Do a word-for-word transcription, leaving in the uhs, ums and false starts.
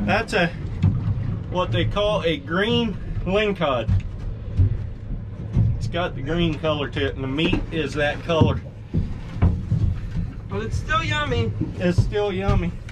That's a what they call a green Lingcod. It's got the green color to it, and the meat is that color. But it's still yummy. It's still yummy.